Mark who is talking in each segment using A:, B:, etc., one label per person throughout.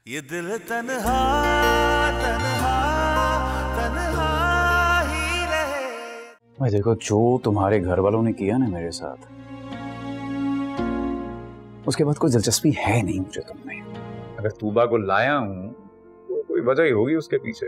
A: ये दिल तन्हा तन्हा तन्हा ही रहे।
B: भाई देखो, जो तुम्हारे घर वालों ने किया ना मेरे साथ, उसके बाद कोई दिलचस्पी है नहीं मुझे तुमने।
C: अगर तूबा को लाया हूं तो कोई वजह ही होगी उसके पीछे।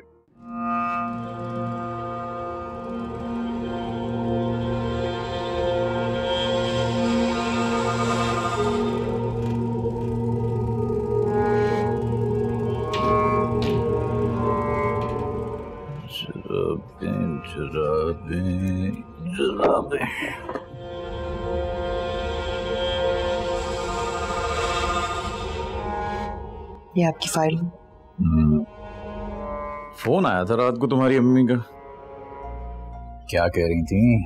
D: ये आपकी फाइल।
C: फोन आया था रात को तुम्हारी अम्मी का।
B: क्या कह रही थी?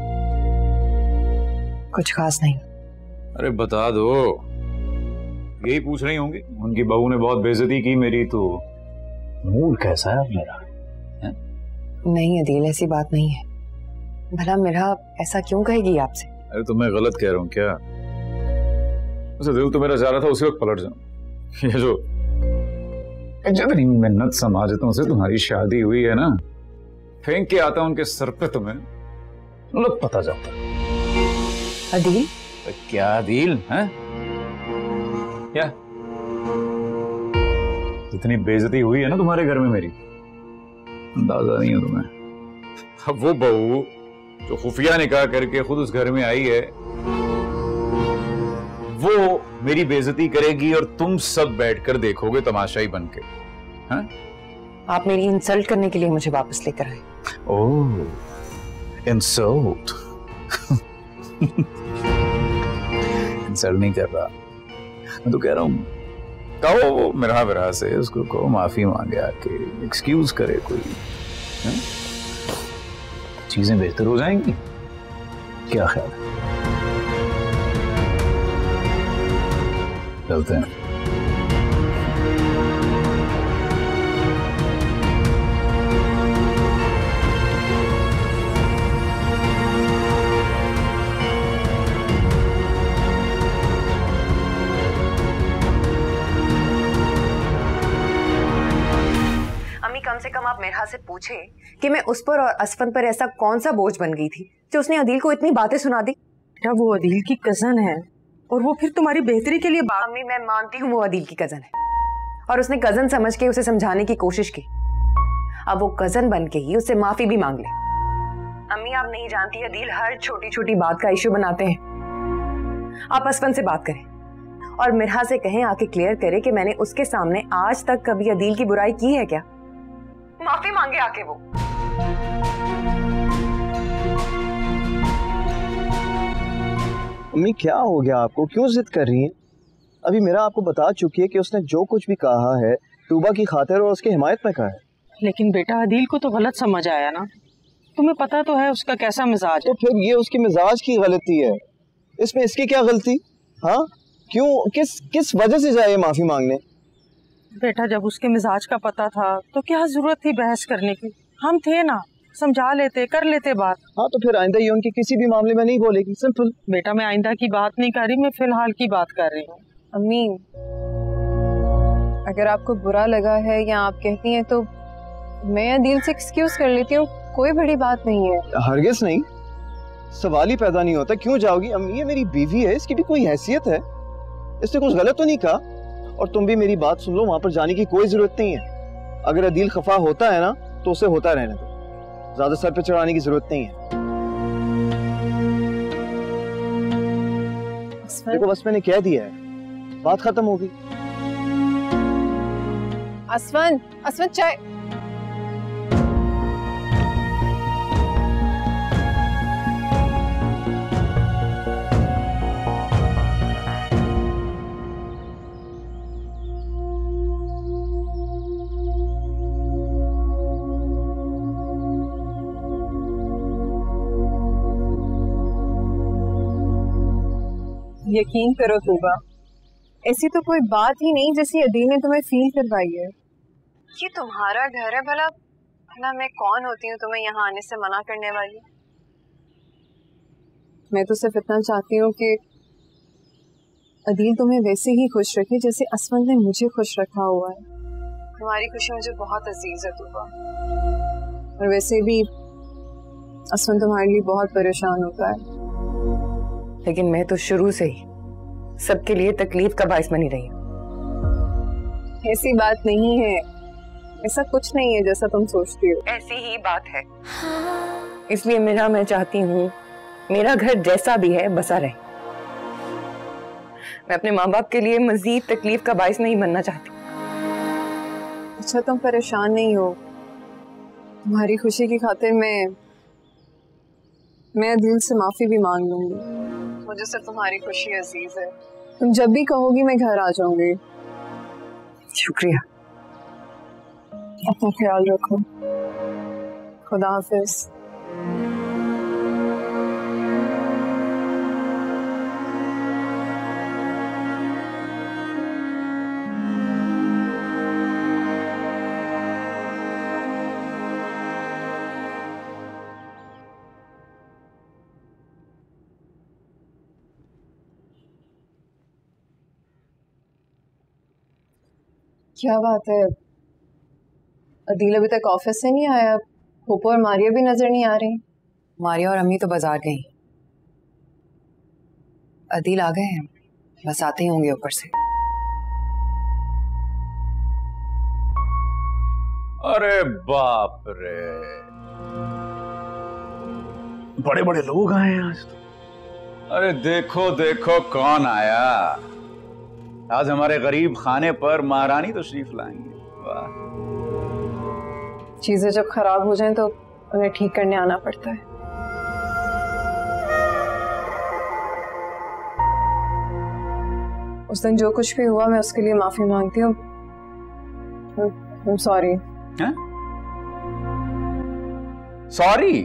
D: कुछ खास नहीं।
C: अरे बता दो, यही पूछ रही होंगी उनकी बहू ने बहुत बेइज्जती की मेरी। तो
B: मूड कैसा है मेरा?
D: नहीं अदील, ऐसी बात नहीं है। भला मेरा ऐसा क्यों कहेगी आपसे?
C: अरे तो मैं गलत कह रहा हूँ क्या? उसे दिल तो मेरा जा रहा था उसी वक्त पलट जाऊं। ये जो जितनी मिन्नत समाजतों से तुम्हारी शादी हुई है ना, फेंक के आता उनके सर पे तुम्हें मतलब पता जाता।
D: अदील?
C: क्या अदील है? क्या जितनी बेइज्जती हुई है ना तुम्हारे घर में मेरी, अंदाजा नहीं है तुम्हें। अब वो बहू जो खुफिया निकाह करके खुद उस घर में आई है, वो मेरी बेइज्जती करेगी और तुम सब बैठकर देखोगे तमाशाई बनके। हाँ?
D: आप मेरी इंसल्ट करने के लिए मुझे वापस लेकर आए।
C: ओह, इंसल्ट। इंसल्ट नहीं कर रहा, मैं तो कह रहा हूँ कहो वो मिरा से उसको कहो माफी मांगे आके, एक्सक्यूज करे कोई। है? चीजें बेहतर हो जाएंगी। क्या ख्याल है? चलते हैं।
D: कम से कम आप मेरा से पूछे कि मैं उस पर और असफन पर ऐसा कौन सा बोझ बन गई थी जो उसने अदील को इतनी बातें सुना दी।
E: क्या वो अदील की कजन है और वो फिर तुम्हारी बेहतरी के लिए
D: अम्मी मैं मानती हूँ वो अदील की कजन है और उसने कजन समझ के उसे समझाने की कोशिश की। अब वो कजन बन के ही उससे माफी भी मांग ले। अम्मी आप नहीं जानती, अदील हर छोटी छोटी बात का इश्यू बनाते हैं। आप असफन से बात करें और मिरहा से कहें आके क्लियर करे कि मैंने उसके सामने आज तक कभी अदील की बुराई की है क्या। माफी मांगे आके वो।
F: अम्मी क्या हो गया आपको, क्यों जिद कर रही हैं? अभी मेरा आपको बता चुकी है कि उसने जो कुछ भी कहा है तूबा की खातिर और उसकी हिमायत में कहा है।
E: लेकिन बेटा अदील को तो गलत समझ आया ना, तुम्हें पता तो है उसका कैसा मिजाज है।
F: तो फिर ये उसके मिजाज की गलती है, इसमें इसकी क्या गलती? हाँ क्यों, किस वजह से जाए माफी मांगने?
E: बेटा जब उसके मिजाज का पता था तो क्या जरूरत थी बहस करने की? हम थे ना, समझा लेते, कर लेते बात।
F: हाँ तो फिर आइंदा ये उनके किसी भी मामले में नहीं बोलेगी, सिंपल।
E: बेटा मैं आइंदा की बात नहीं कर रही, मैं फिलहाल की बात कर रही हूँ।
G: अम्मी अगर आपको बुरा लगा है या आप कहती हैं तो मैं अदील से एक्सक्यूज कर लेती हूँ, कोई बड़ी बात नहीं है।
F: हरगिज नहीं, सवाल ही पैदा नहीं होता। क्यों जाओगी? अम्मी ये मेरी बीवी है, इसकी भी कोई हैसियत है, इसने कुछ गलत तो नहीं कहा। और तुम भी मेरी बात सुन लो, वहां पर जाने की कोई जरूरत नहीं है। अगर अदील खफा होता है ना तो उसे होता रहने दो, ज्यादा सर पे चढ़ाने की जरूरत नहीं है। देखो बस मैंने कह दिया है, बात खत्म होगी।
G: असफन, असफन चाय। यकीन करो तूबा, ऐसी तो कोई बात ही नहीं जैसी अदील ने तुम्हें फील करवाई है।
D: ये तुम्हारा घर है, भला भला मैं कौन होती हूँ तुम्हें यहाँ आने से मना करने वाली?
G: मैं तो सिर्फ इतना चाहती हूँ कि अदील तुम्हें वैसे ही खुश रखे जैसे असवंत ने मुझे खुश रखा हुआ है। तुम्हारी खुशी मुझे बहुत अजीज है तूबा, और वैसे भी असवंत तुम्हारे लिए बहुत परेशान होता है।
D: लेकिन मैं तो शुरू से ही सबके लिए तकलीफ का बाइस बनी रही हूँ।
G: ऐसी बात नहीं है, ऐसा कुछ नहीं है जैसा तुम सोचती हो।
D: ऐसी ही बात है, इसलिए मैं चाहती हूँ मेरा घर जैसा भी है बसा रहे। मैं अपने माँ बाप के लिए मजीद तकलीफ का बाइस नहीं बनना चाहती।
G: अच्छा तुम परेशान नहीं हो, तुम्हारी खुशी की खातिर मैं दिल से माफी भी मांग लूंगी। मुझे सिर्फ तुम्हारी खुशी अजीज है। तुम जब भी कहोगी मैं घर आ जाऊंगी।
D: शुक्रिया।
G: अपना ख्याल रखो। खुदा हाफिज। क्या बात है, अदील अभी तक ऑफिस से नहीं आया? पोपो और मारिया भी नजर नहीं आ रही।
D: मारिया और अम्मी तो बाजार गई, अदील आ गए हैं, बस आते ही होंगे ऊपर से।
C: अरे बाप रे, बड़े बड़े लोग आए हैं आज तो। अरे देखो देखो कौन आया, आज हमारे गरीब खाने पर महारानी तशरीफ लाएंगे। वाह।
G: चीजें जब खराब हो जाएं तो उन्हें ठीक करने आना पड़ता है। उस दिन जो कुछ भी हुआ मैं उसके लिए माफी मांगती हूँ। सॉरी।
C: सॉरी?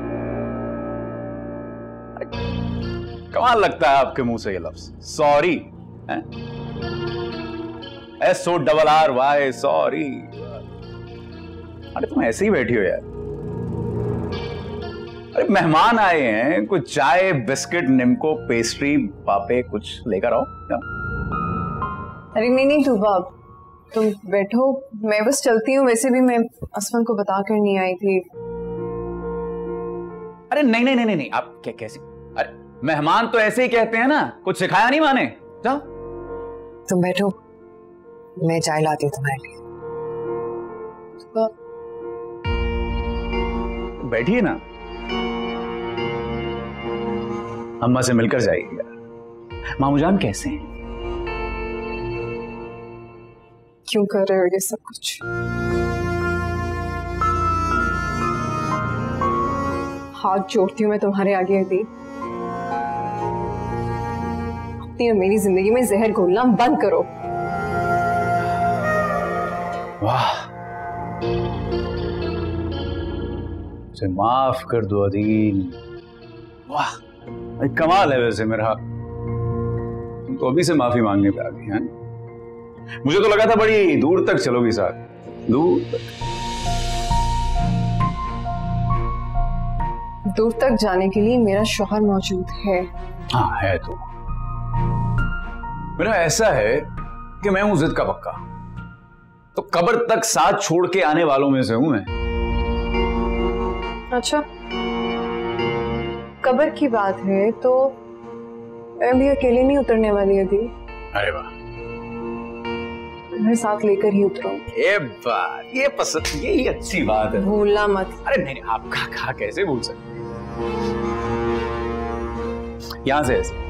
C: कमाल लगता है आपके मुंह से ये लफ्ज सॉरी। SORRY sorry. अरे तुम ऐसे ही बैठी हो यार। अरे मेहमान आए हैं, कुछ चाय बिस्किट निम्को पेस्ट्री पापे कुछ लेकर आओ।
G: अरे नहीं तूबा, तुम बैठो, मैं बस चलती हूँ। वैसे भी मैं असफन को बता कर नहीं आई थी।
C: अरे नहीं आप क्या कैसे? अरे मेहमान तो ऐसे ही कहते हैं ना, कुछ सिखाया नहीं माने। जाओ
D: तुम बैठो, मैं चाय लाती हूँ तुम्हारे लिए।
C: बैठिए ना, अम्मा से मिलकर जाइएगा। मामू जान कैसे हैं?
G: क्यों कर रहे हो ये सब कुछ? हाथ जोड़ती हूँ मैं तुम्हारे आगे अदील, अपनी और मेरी जिंदगी में जहर घोलना बंद करो।
C: वाह, मुझे माफ कर दो अदील। वाह कमाल है वैसे मेरा, तुम तो अभी से माफी मांगने पे आ गई हैं। मुझे तो लगा था बड़ी दूर तक चलोगी साथ, दूर
G: तक जाने के लिए मेरा शौहर मौजूद है।
C: हाँ है तो। मेरा ऐसा है कि मैं हूं जिद का पक्का, तो कब्र तक साथ छोड़ के आने वालों में से हूं मैं।
G: अच्छा कब्र की बात है तो मैं भी अकेले नहीं उतरने वाली अदील।
C: अरे वाह,
G: मैं साथ लेकर ही उतरूं।
C: ये बात, ये पसंद, यही अच्छी बात है।
G: भूलना मत।
C: अरे नहीं, आपका कहा कैसे भूल सकते। यहां से ऐसे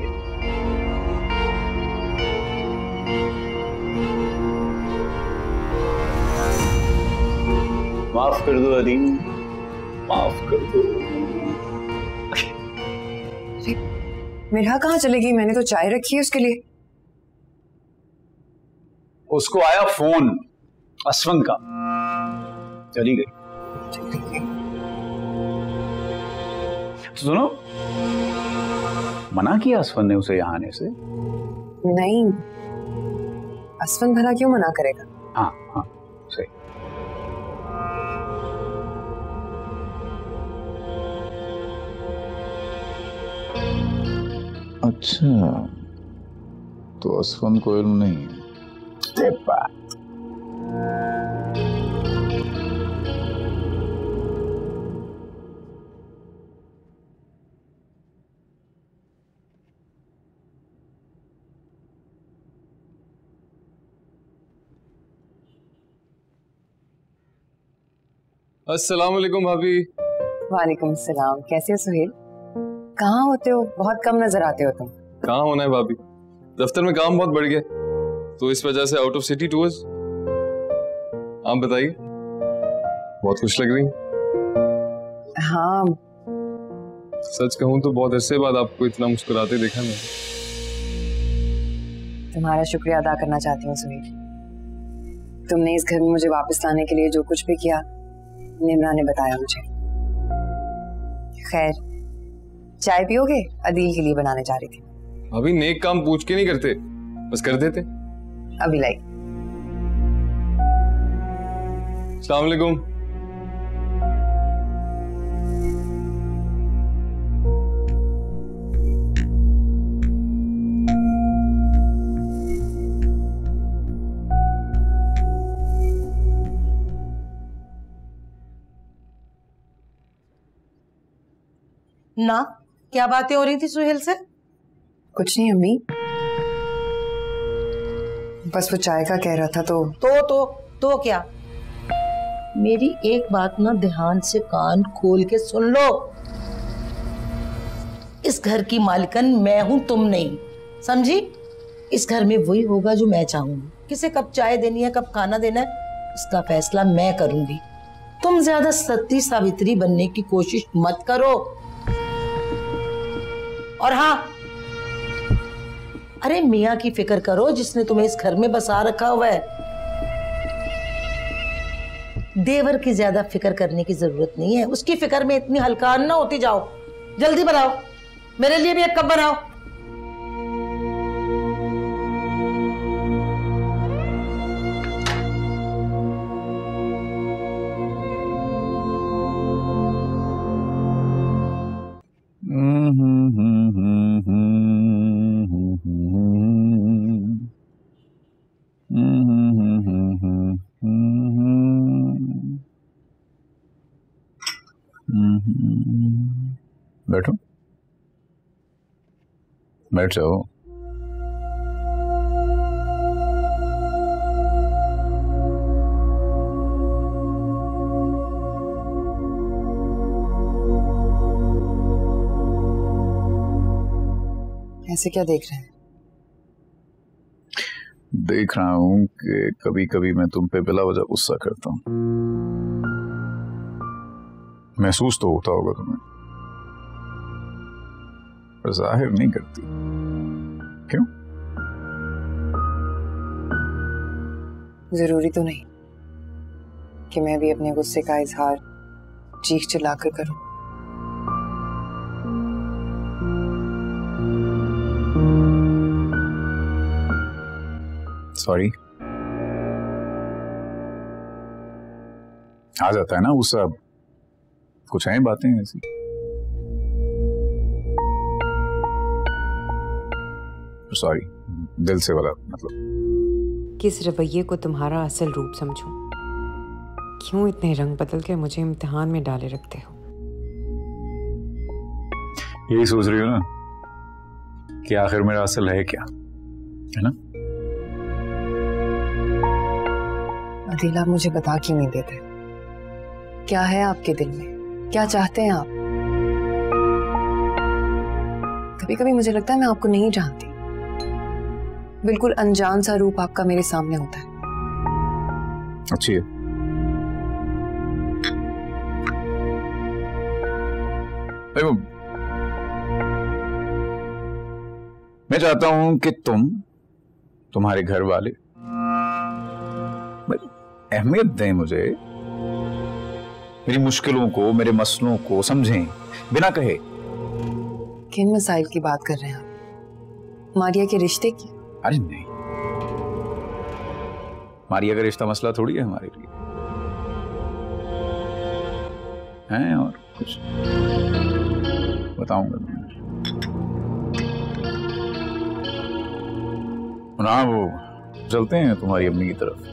C: माफ कर दो अदील, माफ कर दो।
D: मेरा कहाँ चलेगी? मैंने तो चाय रखी है उसके लिए।
C: उसको आया फोन असवंत का, चली गई। तो सुनो, मना किया असवंत ने उसे यहां आने से?
D: नहीं, असवंत भला क्यों मना करेगा?
C: हाँ हाँ सही।
F: अच्छा
C: तो असफंद को इल्म नहीं है।
H: अस्सलाम वालेकुम भाभी।
D: वालेकुम सलाम। कैसे हो सुहेल? कहाँ होते हो? बहुत कम नजर आते हो तुम।
H: कहाँ होना है भाभी, दफ्तर में काम बहुत बढ़ गया तो इस वजह से आउट ऑफ सिटी टूर्स। आप बताइए, बहुत खुश लग रही।
D: हाँ,
H: सच कहूँ तो बहुत अरसे बाद आपको इतना मुस्कुराते देखा मैं।
D: तुम्हारा शुक्रिया अदा करना चाहती हूँ सुहेल। तुमने इस घर में मुझे वापस लाने के लिए जो कुछ भी किया निम्रा ने बताया मुझे। खैर, चाय पियोगे? अदील के लिए बनाने जा रही थी।
H: भाभी नेक काम पूछ के नहीं करते, बस कर देते।
D: अभी लाई।
H: अस्सलाम वालेकुम।
E: ना क्या बातें हो रही थी सुहेल से?
D: कुछ नहीं अम्मी, बस वो चाय का कह रहा था
E: तो क्या? मेरी एक बात ना ध्यान से कान खोल के सुन लो। इस घर की मालिकन मैं हूं, तुम नहीं, समझी? इस घर में वही होगा जो मैं चाहूंगी। किसे कब चाय देनी है, कब खाना देना है, इसका फैसला मैं करूंगी। तुम ज्यादा सती सावित्री बनने की कोशिश मत करो। और हाँ, अरे मियाँ की फिक्र करो जिसने तुम्हें इस घर में बसा रखा हुआ है। देवर की ज्यादा फिक्र करने की जरूरत नहीं है। उसकी फिक्र में इतनी हल्कान ना होती जाओ। जल्दी बनाओ, मेरे लिए भी एक कप बनाओ।
C: बैठो, बैठ जाओ।
D: ऐसे क्या देख रहे हैं?
C: देख रहा हूं कि कभी कभी मैं तुम पे बिला वजह गुस्सा करता हूं। महसूस तो होता होगा तुम्हें, पर जाहिर नहीं करती। क्यों?
D: जरूरी तो नहीं कि मैं भी अपने गुस्से का इजहार चीख चिल्लाकर करूं।
C: सॉरी, आ जाता है ना गुस्सा। कुछ है बातें ऐसी। सॉरी, दिल से वाला मतलब।
D: किस रवैये को तुम्हारा असल रूप समझूं? क्यों इतने रंग बदल के मुझे इम्तिहान में डाले रखते हो?
C: यही सोच रही हो ना कि आखिर मेरा असल है क्या, है ना?
D: अदील, आप मुझे बता क्यों नहीं देते? क्या है आपके दिल में? क्या चाहते हैं आप? कभी कभी मुझे लगता है मैं आपको नहीं जानती। बिल्कुल अनजान सा रूप आपका मेरे सामने होता है।
C: अच्छी है। देखो, मैं चाहता हूं कि तुम्हारे घर वाले अहमियत दें मुझे, मेरी मुश्किलों को, मेरे मसलों को समझें बिना कहे।
D: किन मसाइल की बात कर रहे हैं आप? मारिया के रिश्ते की?
C: अरे नहीं, मारिया का रिश्ता मसला थोड़ी है हमारे लिए, है और कुछ बताऊंगा। ना वो चलते हैं तुम्हारी अम्मी की तरफ।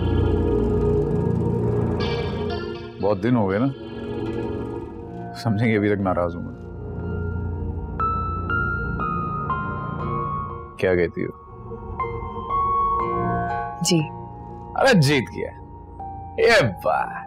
C: बहुत दिन हो गए ना, समझेंगे अभी तक नाराज हूं मैं। क्या कहती हो?
D: जी।
C: अरे जीत गया ये बात।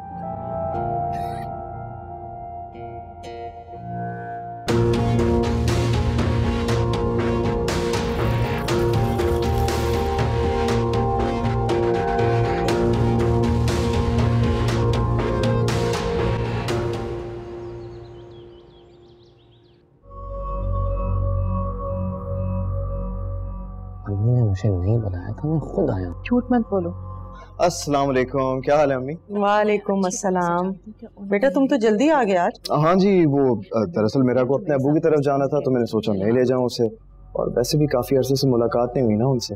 I: अम्मी ने मुझे नहीं बताया था, मैं खुद आया हूँ।
E: झूठ मत बोलो।
F: अस्सलाम वालेकुम, क्या हाल है अम्मी?
E: वालेकुम अस्सलाम। बेटा तुम तो जल्दी आ गए आज।
F: हाँ जी, वो दरअसल मेरा को अपने अबू की तरफ जाना था तो मैंने सोचा मैं ले जाऊं उसे, और वैसे भी काफी अरसे से मुलाकात नहीं हुई ना उनसे।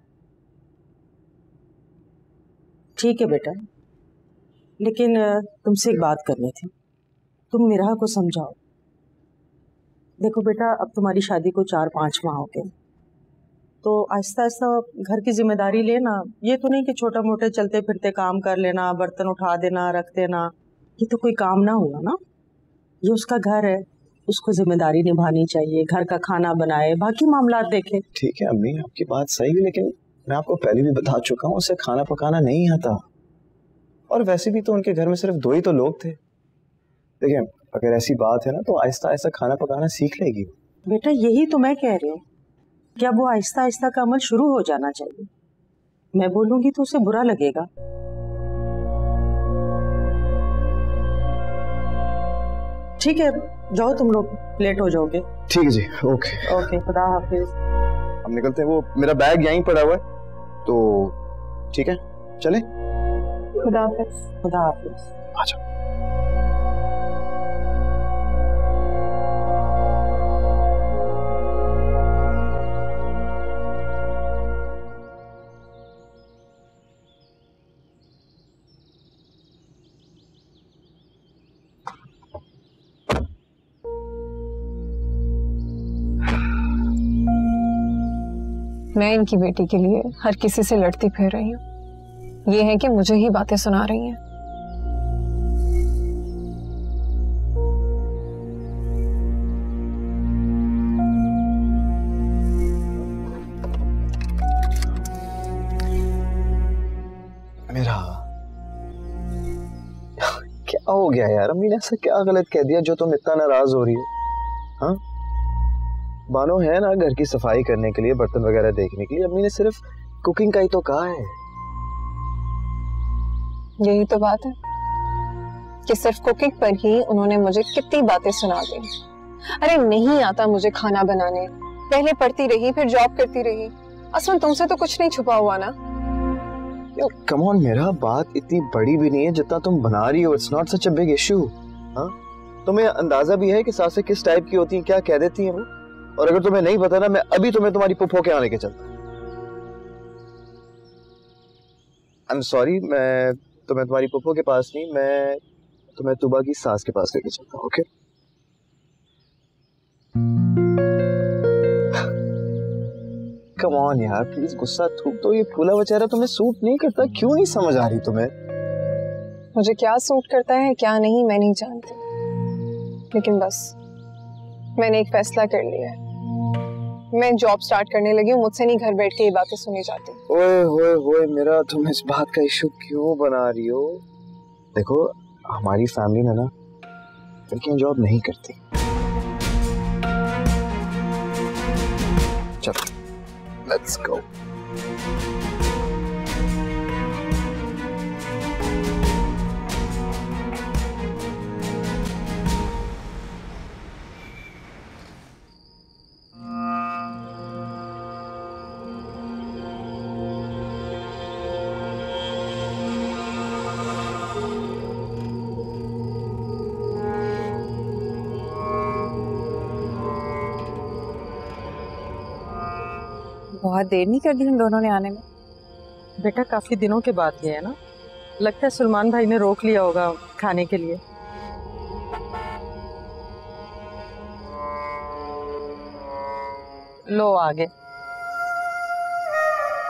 E: ठीक है बेटा, लेकिन तुमसे एक बात करनी थी। तुम मिराह को समझाओ। देखो बेटा, अब तुम्हारी शादी को 4-5 माह हो गए, तो आहिस्ता आहिस्ता घर की जिम्मेदारी लेना। ये तो नहीं कि छोटा मोटे चलते फिरते काम कर लेना, बर्तन उठा देना, रख देना, ये तो कोई काम ना हुआ ना। ये उसका घर है, उसको जिम्मेदारी निभानी चाहिए। घर का खाना बनाए, बाकी मामला देखे।
F: ठीक है अम्मी, आपकी बात सही है, लेकिन मैं आपको पहले भी बता चुका हूँ उसे खाना पकाना नहीं आता, और वैसे भी तो उनके घर में सिर्फ 2 ही तो लोग थे। देखिए, अगर ऐसी बात है ना तो आहिस्ता आहिस्ता खाना पकाना सीख लेगी।
E: बेटा यही तो मैं कह रही हूँ, क्या वो आहिस्ता आहिस्ता का अमल शुरू हो जाना चाहिए। मैं बोलूंगी तो उसे बुरा लगेगा। ठीक है, जाओ तुम लोग, लेट हो जाओगे।
F: ठीक है जी, ओके
E: ओके, खुदा हाफिज।
F: हम निकलते हैं। वो मेरा बैग यहीं पड़ा हुआ है, तो ठीक है चले।
E: खुदा हाफिज। खुदा हाफिज।
F: अच्छा।
G: मैं इनकी बेटी के लिए हर किसी से लड़ती फिर रही हूँ, ये है कि मुझे ही बातें सुना रही हैं।
F: मेरा क्या हो गया यार? अम्मी ने ऐसा क्या गलत कह दिया जो तुम इतना नाराज हो रही हो? हाँ, बानो है ना घर की सफाई करने के लिए, बर्तन वगैरह देखने के लिए। अम्मी ने सिर्फ कुकिंग का ही तो कहा है।
G: यही तो बात है कि सिर्फ कुकिंग पर ही उन्होंने मुझे कितनी बातें सुना दी। अरे नहीं आता मुझे खाना बनाने, पहले पढ़ती रही फिर जॉब करती रही। असलन तुमसे तो कुछ नहीं छुपा हुआ ना।
F: कम ऑन मेरा, बात इतनी बड़ी भी नहीं है जितना तुम बना रही हो। It's not such a big issue. हाँ, तुम्हें अंदाजा भी है कि सासें किस टाइप की होती हैं, क्या कह देती हैं वो। और अगर तुम्हें नहीं पता ना, मैं अभी तुम्हें तुम्हारी पुप्पो के आने के चलता। आई एम सॉरी, मैं तुम्हें तुम्हारी पुप्पो के पास नहीं, मैं तुम्हें तुबा की सास के पास लेके चलता हूँ। ओके? कम ऑन यार, प्लीज गुस्सा थूक दो। ये फूला बेचारा तुम्हें सूट नहीं करता। क्यों नहीं समझ आ रही तुम्हें?
G: मुझे क्या सूट करता है क्या नहीं मैं नहीं जानती, लेकिन बस मैंने एक फैसला कर लिया है। मैं जॉब स्टार्ट करने लगी हूँ, मुझसे नहीं घर बैठ के ये बातें सुनी जाती।
F: ओए होए होए मेरा, तुम इस बात का इशू क्यों बना रही हो? देखो, हमारी फैमिली में ना लड़कियां जॉब नहीं करती। चलो लेट्स गो।
D: बहुत देर नहीं कर दी हम दोनों ने आने में।
E: बेटा काफी दिनों के बाद गए हैं ना, लगता है सलमान भाई ने रोक लिया होगा खाने के लिए। लो आगे।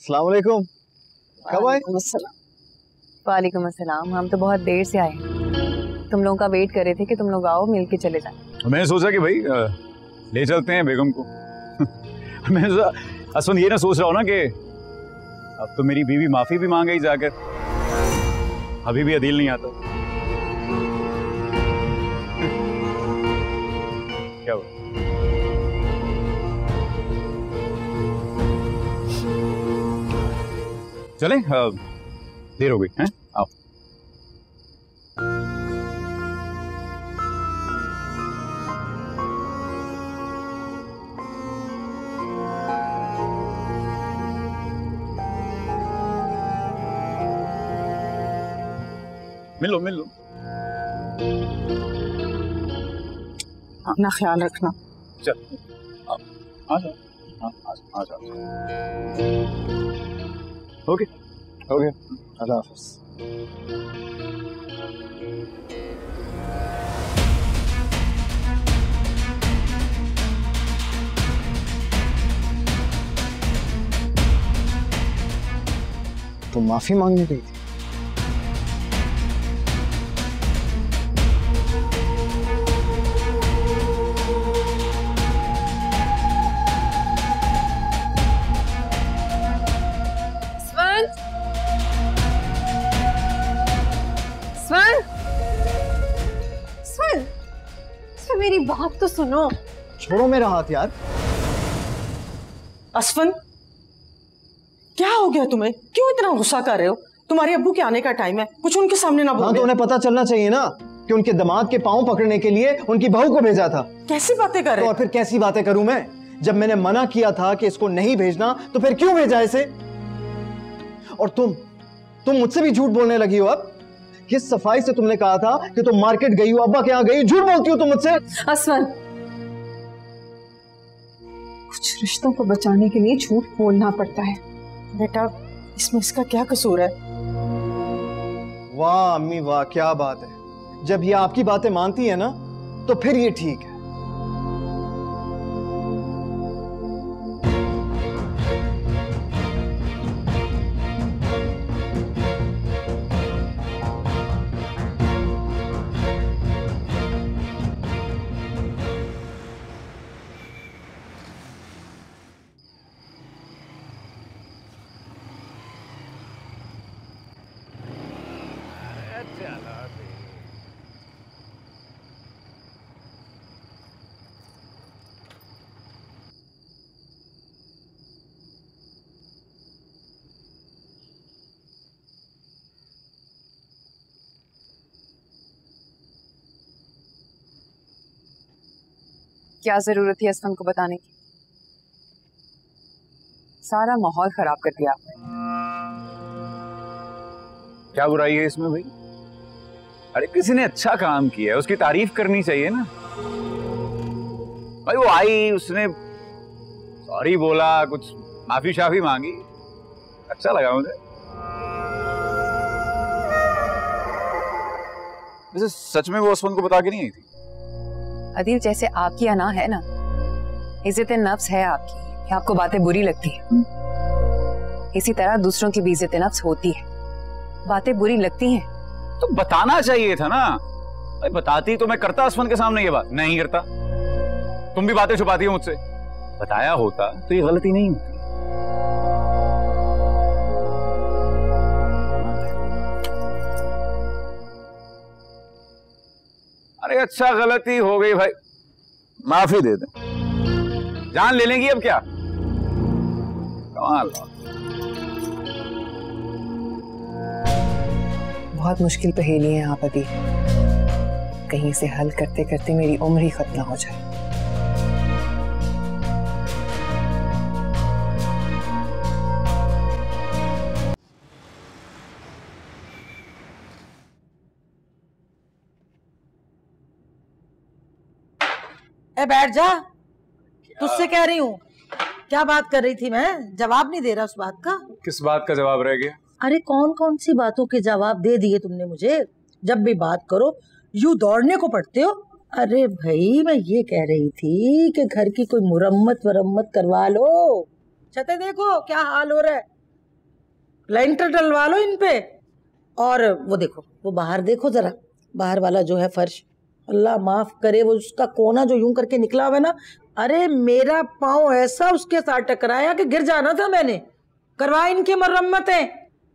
F: अस्सलाम वालेकुम। कब आए?
D: वालेकुम अस्सलाम। हम तो बहुत देर से आए, तुम लोगों का वेट कर रहे थे कि तुम लोग आओ मिल के चले जाए।
C: मैंने सोचा कि भाई ले चलते हैं बेगम को। मैं असवन ये ना सोच रहा हूँ ना कि अब तो मेरी बीवी माफी भी मांग गई जाकर, अभी भी अदील नहीं आता। क्या हुआ? चलें, देर हो गई है, आओ। मिल लो मिल लो।
G: अपना ख्याल रखना।
C: चल आ जाओ, आ जाओ। ओके
F: ओके, अल्लाह हाफ़िज़। तो माफी मांगने गई थी?
G: मेरी बात तो सुनो।
F: छोड़ो मेरा हाथ यार।
E: असफन, क्या हो गया तुम्हें? क्यों इतना गुस्सा कर रहे हो? तुम्हारे अब्बू के आने का टाइम है, कुछ उनके सामने ना बोलो।
F: हाँ तो उन्हें पता चलना चाहिए ना कि उनके दामाद के पांव पकड़ने के लिए उनकी बहू को भेजा था।
E: कैसी बातें कर रहे हो?
F: तो और फिर कैसी बातें करूं मैं? जब मैंने मना किया था कि इसको नहीं भेजना तो फिर क्यों भेजा इसे? और तुम मुझसे भी झूठ बोलने लगी हो अब। किस सफाई से तुमने कहा था कि तुम मार्केट गई हो, अब्बा के यहाँ गई, झूठ बोलती हो तुम मुझसे।
G: असवन, कुछ रिश्तों को बचाने के लिए झूठ बोलना पड़ता है।
E: बेटा, इसमें इसका क्या कसूर है?
F: वाह अम्मी वाह, क्या बात है। जब ये आपकी बातें मानती है ना तो फिर ये ठीक है।
D: क्या जरूरत थी असलम को बताने की? सारा माहौल खराब कर दिया आपने।
C: क्या बुराई है इसमें भाई? अरे किसी ने अच्छा काम किया है, उसकी तारीफ करनी चाहिए ना भाई। वो आई, उसने सॉरी बोला, कुछ माफी शाफी मांगी, अच्छा लगा मुझे। वैसे सच में वो असफन को बता के नहीं आई थी?
D: अदील, जैसे आपकी अना है ना, इज्जत नफ्स है आपकी, आपको बातें बुरी लगती है, इसी तरह दूसरों की भी इज्जत नफ्स होती है, बातें बुरी लगती हैं।
C: तो बताना चाहिए था ना भाई। बताती तो मैं करता असफन के सामने ये बात। नहीं करता, तुम भी बातें छुपाती हो मुझसे। बताया होता तो ये गलती नहीं होती। अरे अच्छा, गलती हो गई भाई, माफी दे दे। जान ले लेंगी अब क्या? कमाल।
D: बहुत मुश्किल पहेली है आप अदील, कहीं से हल करते करते मेरी उम्र ही खत्म हो जाए।
E: ए बैठ जा, तुझसे कह रही हूँ। क्या बात कर रही थी मैं? जवाब नहीं दे रहा उस बात का।
C: किस बात का जवाब रह गया?
E: अरे कौन कौन सी बातों के जवाब दे दिए तुमने मुझे? जब भी बात करो यूं दौड़ने को पड़ते हो। अरे भाई, मैं ये कह रही थी कि घर की कोई मुरम्मत वरम्मत करवा लो। छते देखो क्या हाल हो रहा है, लेंटर डलवा लो इन पे। और वो देखो, वो बाहर देखो जरा, बाहर वाला जो है फर्श, अल्लाह माफ करे, वो उसका कोना जो यूं करके निकला हुआ है ना, अरे मेरा पाँव ऐसा उसके साथ टकराया कि गिर जाना था मैंने। करवा इनकी मरम्मतें।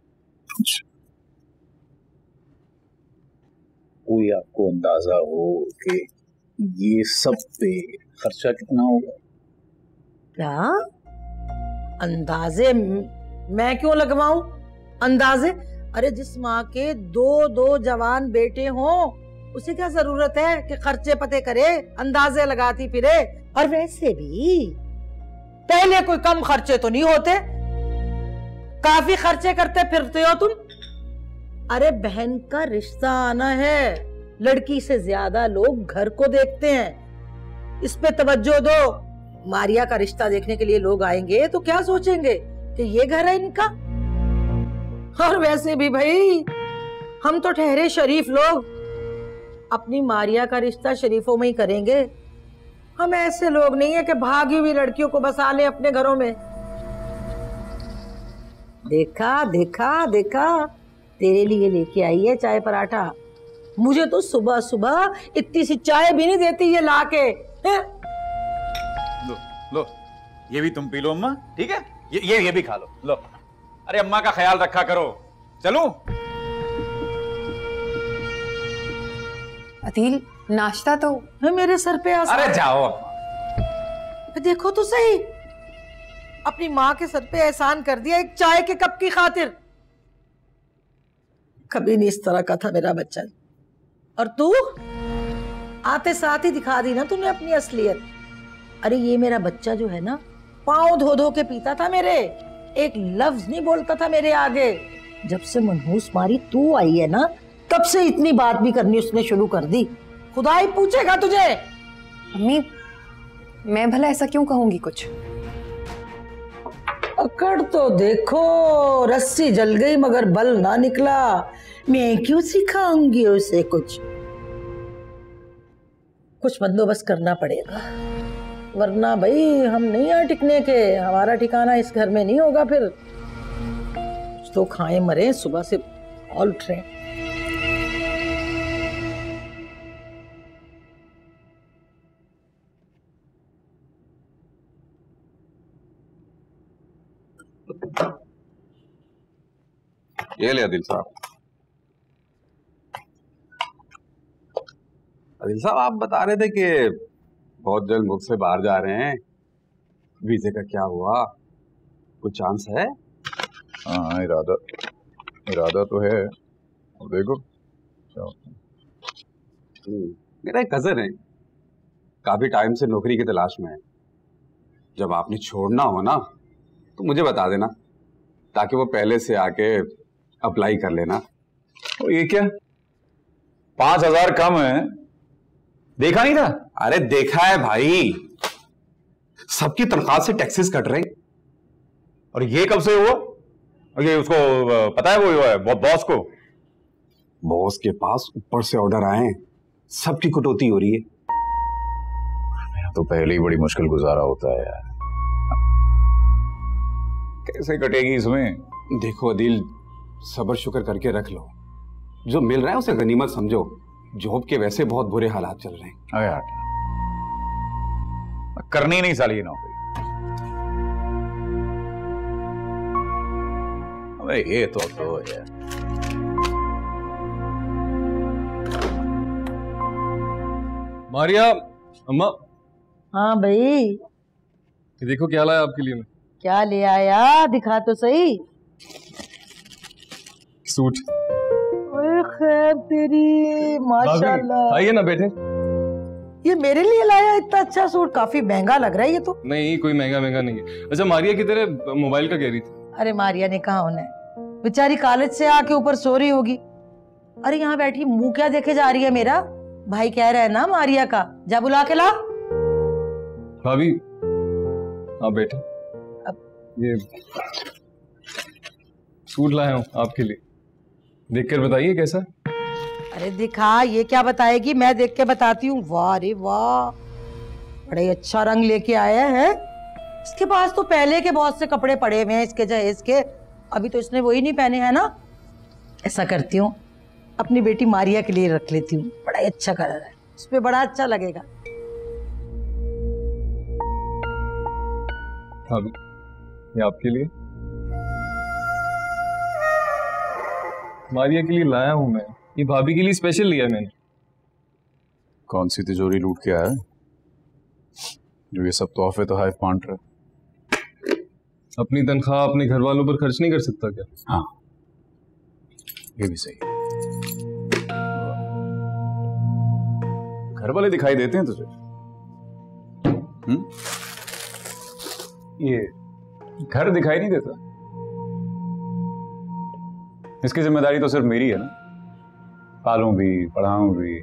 B: कोई आपको अंदाजा हो कि ये सब पे खर्चा कितना होगा?
E: क्या अंदाजे? मैं क्यों लगवाऊं अंदाजे? अरे जिस माँ के दो जवान बेटे हों उसे क्या जरूरत है कि खर्चे पते करे, अंदाजे लगाती फिरे। और वैसे भी पहले कोई कम खर्चे तो नहीं होते, काफी खर्चे करते फिरते हो तुम। अरे बहन का रिश्ता आना है, लड़की से ज्यादा लोग घर को देखते हैं, इस पे तवज्जो दो। मारिया का रिश्ता देखने के लिए लोग आएंगे तो क्या सोचेंगे कि ये घर है इनका। और वैसे भी भाई हम तो ठहरे शरीफ लोग, अपनी मारिया का रिश्ता शरीफों में ही करेंगे। हम ऐसे लोग नहीं है कि भागी हुई लड़कियों को बसा ले अपने घरों में। देखा देखा देखा, तेरे लिए लेके आई है चाय पराठा। मुझे तो सुबह सुबह इतनी सी चाय भी नहीं देती ये लाके।
C: लो लो, ये भी तुम पी लो अम्मा, ठीक है? ये भी खा लो। लो, अरे अम्मा का ख्याल रखा करो। चलो
D: अदील, नाश्ता तो
E: मेरे सर पे आसान।
C: अरे जाओ।
E: देखो तो सही, अपनी माँ के सर पे एहसान कर दिया एक चाय के कप की खातिर। कभी नहीं इस तरह का था मेरा बच्चा। और तू आते साथ ही दिखा दी ना तूने अपनी असलियत। अरे ये मेरा बच्चा जो है ना, पाँव धो धो के पीता था मेरे, एक लफ्ज नहीं बोलता था मेरे आगे। जब से मनहूस मारी तू आई है ना, तब से इतनी बात भी करनी उसने शुरू कर दी। खुदा ही पूछेगा तुझे।
D: अम्मी, मैं भला ऐसा क्यों कहूंगी कुछ?
E: अकड़ तो देखो, रस्सी जल गई मगर बल ना निकला। मैं क्यों सिखाऊंगी उसे कुछ बंदोबस्त करना पड़ेगा, वरना भाई हम नहीं यहाँ टिकने के। हमारा ठिकाना इस घर में नहीं होगा फिर। तो खाए मरे, सुबह से उठ रहे।
H: ये ले आदिल साहब। आदिल साहब, आप बता रहे थे कि बहुत जल्द मुल्क से बाहर जा रहे हैं, वीजे का क्या हुआ? कुछ चांस है?
C: हाँ, इरादा तो है। और देखो क्या होता है।
H: मेरा एक कजन है, काफी टाइम से नौकरी की तलाश में है। जब आपने छोड़ना हो ना तो मुझे बता देना, ताकि वो पहले से आके अप्लाई कर लेना।
C: और ये क्या 5,000 कम है? देखा नहीं था?
H: अरे देखा है भाई, सबकी तनख्वाह से टैक्सेस कट रहे।
C: और ये कब से हुआ? और ये उसको पता है? वो बॉस को?
H: बॉस के पास ऊपर से ऑर्डर आए हैं, सबकी कटौती हो रही है।
C: मेरा तो पहले ही बड़ी मुश्किल गुजारा होता है यार, कैसे कटेगी इसमें?
H: देखो अदिल, सब्र शुक्र करके रख लो, जो मिल रहा है उसे गनीमत समझो। जॉब के वैसे बहुत बुरे हालात चल रहे हैं।
C: अरे यार, करनी नहीं साली ये नौकरी। अबे ये तो यार,
H: मारिया, अम्मा।
E: हाँ भाई,
H: ये देखो क्या लाया आपके लिए मैं।
E: क्या ले आया? दिखा तो सही।
H: सूट।
E: ओए खैर तेरी, माशाल्लाह।
H: आइए ना बैठे।
E: ये मेरे लिए लाया इतना अच्छा सूट? काफी महंगा लग रहा है ये तो।
H: नहीं, कोई महंगा नहीं है। अच्छा, मारिया की तरह मोबाइल का कह रही थी।
E: अरे मारिया ने कहा होना है, बेचारी कॉलेज से आके ऊपर सो रही होगी। अरे यहाँ बैठी मुंह क्या देखे जा रही है मेरा? भाई कह रहा है ना मारिया का, जा बुला के ला।
H: भाभी आप बैठे। ये सूट लाया हूँ आपके लिए, देखकर बताइए कैसा।
E: अरे दिखा, ये क्या बताएगी, मैं देख के बताती हूँ। वाह रे वाह, बड़े अच्छा रंग लेके आया है। इसके पास तो पहले के बहुत से कपड़े पड़े हुए हैं इसके जहेज के, अभी तो इसने वही नहीं पहने हैं ना। ऐसा करती हूँ, अपनी बेटी मारिया के लिए रख लेती हूँ, बड़ा ही अच्छा कलर है, उस पर बड़ा अच्छा लगेगा।
J: भाभी, ये आपके लिए, मारिया के लिए लाया हूँ मैं। ये भाभी के लिए स्पेशल लिया मैंने।
C: कौन सी तिजोरी लूट के आया जो ये सब तोहफे तो हाइफ बांट रहा?
J: अपनी तनख्वाह अपने घर वालों पर खर्च नहीं कर सकता क्या?
C: हाँ, ये भी सही। घर वाले दिखाई देते हैं तुझे? ये घर दिखाई नहीं देता? इसकी जिम्मेदारी तो सिर्फ मेरी है ना, पालूं भी पढ़ाऊं भी।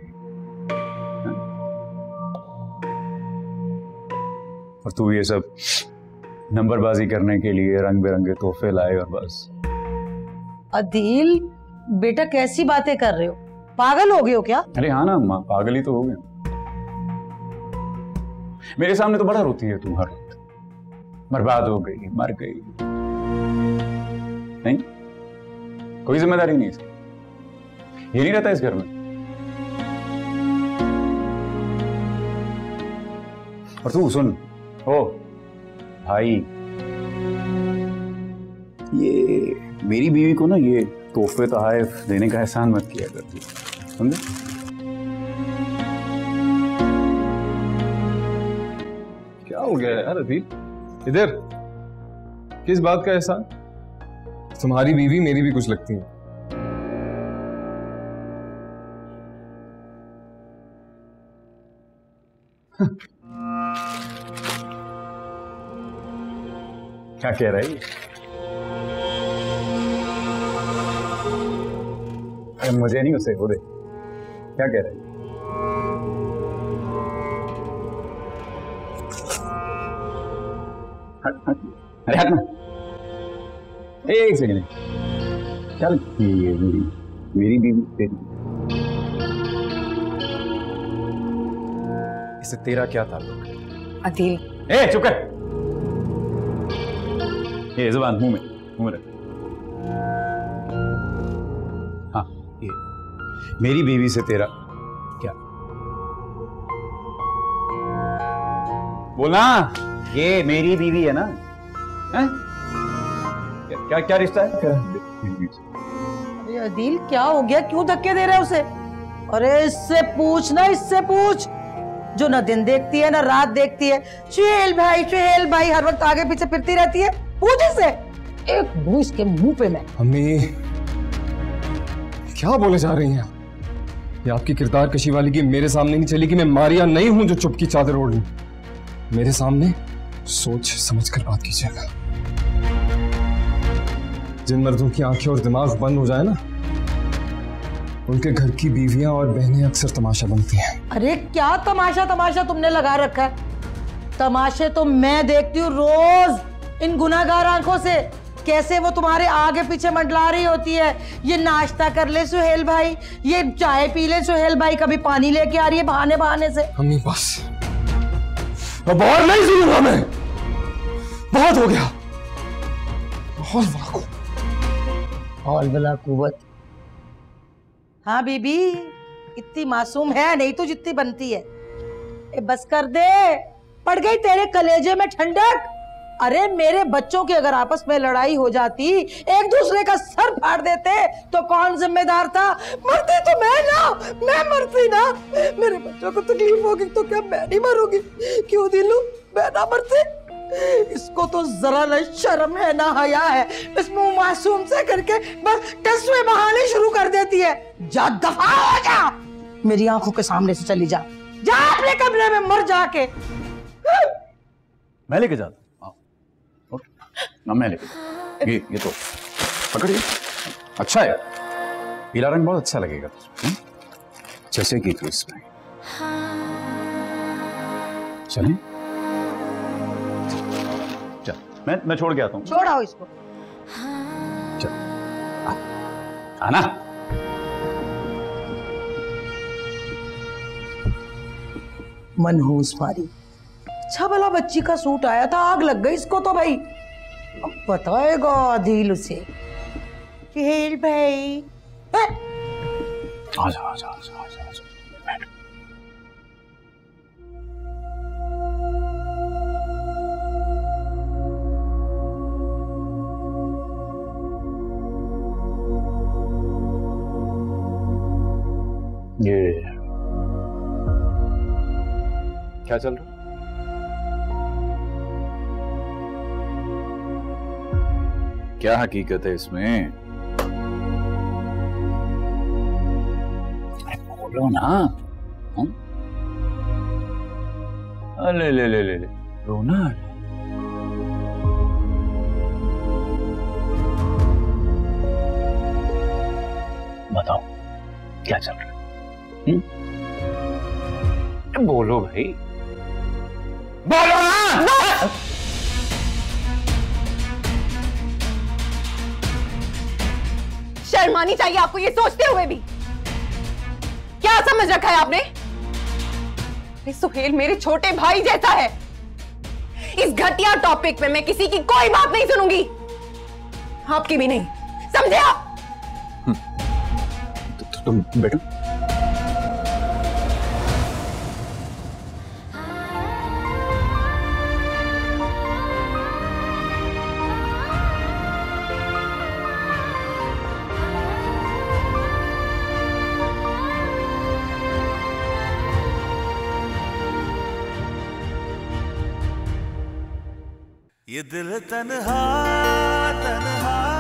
C: और तू ये सब नंबरबाजी करने के लिए रंग बिरंगे तोहफे लाए और बस।
E: अदील बेटा कैसी बातें कर रहे हो, पागल हो गए हो क्या?
C: अरे हाँ ना अम्मा, पागल ही तो हो गए। मेरे सामने तो बड़ा रोती है तू हर वक्त, बर्बाद हो गई, मर गई। नहीं, कोई जिम्मेदारी नहीं इसकी। ये नहीं रहता इस घर में। और तू सुन, ओ भाई, ये मेरी बीवी को ना ये तोहफे तोहफे देने का एहसान मत किया करती, समझे?
J: क्या हो गया यार अदील? इधर किस बात का एहसान? तुम्हारी बीवी मेरी भी कुछ लगती है।
C: क्या कह रही है? अरे मुझे नहीं, उसे वो दे। क्या कह रही है? अरे हट ना, एक सेकंड। चल, ये मेरी बीवी तेरी। इससे तेरा क्या ताल्लुक?
D: अदील,
C: ए चुप कर। ये जुबान मुंह में रख। हाँ, ये मेरी बीवी से तेरा क्या? बोलना। ये मेरी बीवी है ना? है? क्या क्या रिश्ता है?
E: अरे अदील क्या हो गया, क्यों धक्के दे रहे हो उसे? अरे इससे पूछ ना, इससे पूछ, जो ना दिन देखती है ना रात देखती है। सुहेल भाई हर वक्त आगे पीछे फिरती रहती है, पूछ इससे। एक मुंह इसके मुंह पे मैं।
J: अम्मी क्या बोले जा रही हैं? ये आपकी किरदार कशी वाली की मेरे सामने नहीं चली कि मैं मारिया नहीं हूं जो चुप की चादर ओढ़ लूं। मेरे सामने सोच समझ कर बात कीजिएगा। जिन मर्दों की आंखें और दिमाग बंद हो जाए ना, उनके घर की बीवियां और बहनें अक्सर तमाशा बनती हैं।
E: अरे क्या तमाशा तुमने लगा रखा है? तमाशे तो मैं देखती हूँ रोज इन गुनाहगार आंखों से, कैसे वो तुम्हारे आगे पीछे मंडला रही होती है। ये नाश्ता कर ले सुहेल भाई, ये चाय पी ले सुहेल भाई, कभी पानी लेके आ रही है बहाने से।
J: अम्मी बस, अब और नहीं सुनूंगा मैं, बहुत हो गया।
E: हौल बला कुव्वत। हाँ बीबी, इतनी मासूम है नहीं तो जितनी बनती है। ए बस कर दे, पड़ गई तेरे कलेजे में ठंडक। अरे मेरे बच्चों की अगर आपस में लड़ाई हो जाती, एक दूसरे का सर फाड़ देते, तो कौन जिम्मेदार था? मरती तो मैं मरती ना। मेरे बच्चों को तकलीफ होगी तो क्या मैं नहीं मरूंगी? क्यों दिलू, मैं ना मरती? इसको तो जरा न शर्म है ना हया है, इस मुंह मासूम से करके बस कस्में बहाने शुरू कर देती है। जा दफा हो जा, मेरी आंखों के सामने से चली जा अपने कमरे में मर जाके।
C: मैं लेके जाता हूँ ना, मैं लेके ये तो पकड़िए। अच्छा है, पीला रंग बहुत अच्छा लगेगा तुझे। जैसे की तू इसमें चलें? मैं छोड़ के आता हूँ।
E: छोड़ आओ इसको।
C: चल आना।
E: मनहूस मारी, अच्छा भला बच्ची का सूट आया था, आग लग गई इसको तो भाई। अब बताएगा आदिल उसे। सुहेल भाई
C: आजा आजा आजा आजा आजा बैठ। ये क्या चल रहा है? क्या हकीकत है इसमें? बोलो ना। ले ले ले ले ले रोना। बताओ क्या चल रहा है? बोलो भाई, बोलो ना।
D: शर्म आनी चाहिए आपको ये सोचते हुए भी। क्या समझ रखा है आपने? सुहेल मेरे छोटे भाई जैसा है। इस घटिया टॉपिक पे मैं किसी की कोई बात नहीं सुनूंगी, आपकी भी नहीं, समझे आप?
C: तुम बैठो।
A: ये दिल तन्हा तन्हा